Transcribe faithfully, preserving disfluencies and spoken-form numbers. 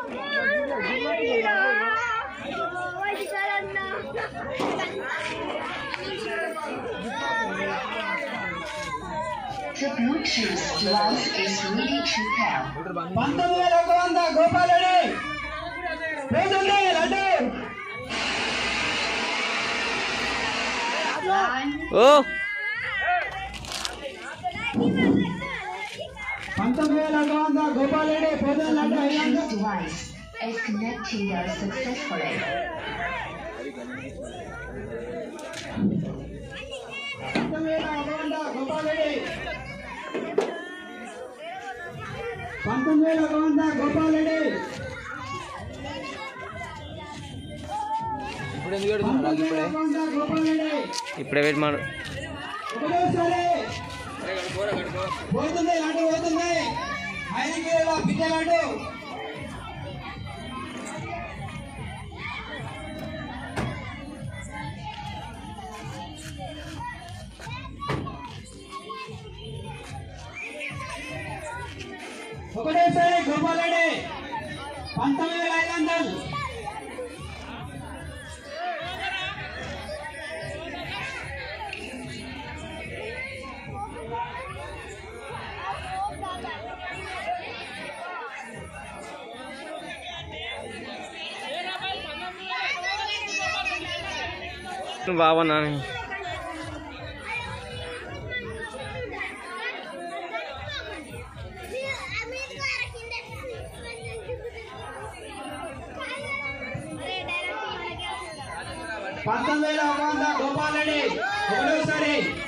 The Bluetooth device is ready to pair. పంతొమ్మిది వేల ఒక వంద గోపాలరెడ్డి పోతుంది లడ్డు ఓ పంతొమ్మిది వేల ఒక వంద గోపాలరెడ్డి పోతుంది laddu Bluetooth device is connected successfully. పంతొమ్మిది వేల ఒక వంద గోపాలరెడ్డి పంతొమ్మిది వేల ఒక వంద గోపాలరెడ్డి ఇప్పుడు ఎందుకు పెడుతున్నాడు ఇప్పుడే గోపాలరెడ్డి ఇప్పుడే పెట్టమాడు ఒకటోసారి పోతుంది లడ్డు పోతుంది ఐదు కిలోల పిచ్చ లడ్డు ఒకటేసారి గోపాలరెడ్డి పంతొమ్మిది వేల ఐదు వందలు బాబా నాని పంతొమ్మిది వేల ఒక వంద గోపాలరెడ్డి ఒకటోసారి